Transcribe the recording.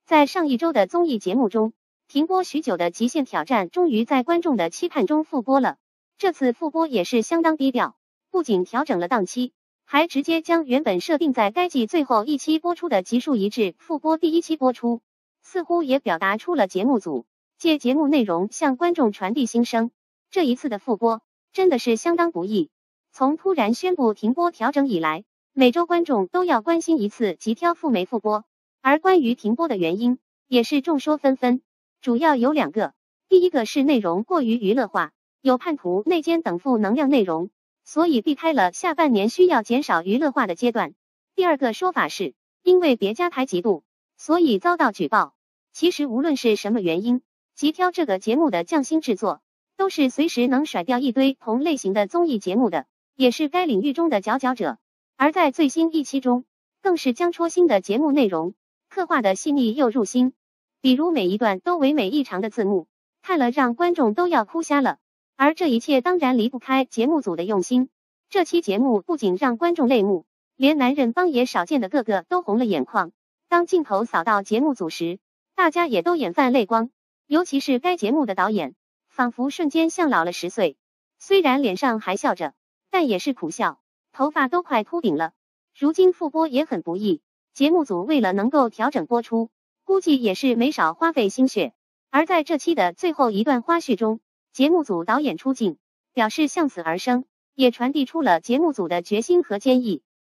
在上一周的综艺节目中，停播许久的《极限挑战》终于在观众的期盼中复播了。这次复播也是相当低调，不仅调整了档期，还直接将原本设定在该季最后一期播出的集数移至复播第一期播出，似乎也表达出了节目组借节目内容向观众传递心声。这一次的复播真的是相当不易。从突然宣布停播调整以来，每周观众都要关心一次极挑复没复播，而关于停播的原因也是众说纷纷，主要有2个。第一个是内容过于娱乐化，有叛徒、内奸等负能量内容，所以避开了下半年需要减少娱乐化的阶段。第二个说法是因为别家台嫉妒，所以遭到举报。其实无论是什么原因，极挑这个节目的匠心制作都是随时能甩掉一堆同类型的综艺节目的，也是该领域中的佼佼者。而在最新一期中，更是将戳心的节目内容刻画的细腻又入心，比如每一段都唯美异常的字幕，看了让观众都要哭瞎了。而这一切当然离不开节目组的用心。这期节目不仅让观众泪目，连男人帮也少见的个个都红了眼眶。当镜头扫到节目组时，大家也都眼泛泪光，尤其是该节目的导演，仿佛瞬间像老了10岁，虽然脸上还笑着，但也是苦笑，头发都快秃顶了。如今复播也很不易，节目组为了能够调整播出，估计也是没少花费心血。而在这期的最后一段花絮中，节目组导演出镜，表示向死而生，也传递出了节目组的决心和坚毅。